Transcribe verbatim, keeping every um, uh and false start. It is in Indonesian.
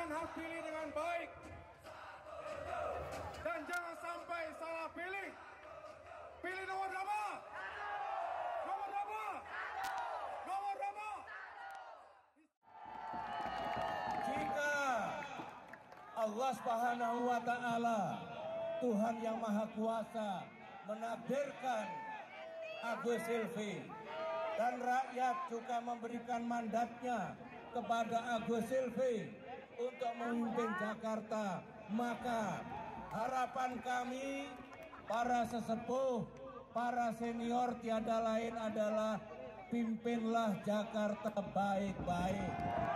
hak pilih dengan baik. Dan jangan sampai salah pilih. Pilih nomor berapa? Nomor berapa? Nomor berapa? Jika Allah Subhanahu wa Ta'ala, Tuhan yang Maha Kuasa, menakdirkan Agus Silvi dan rakyat juga memberikan mandatnya kepada Agus Silvi untuk memimpin Jakarta, maka harapan kami para sesepuh, para senior tiada lain adalah pimpinlah Jakarta baik-baik.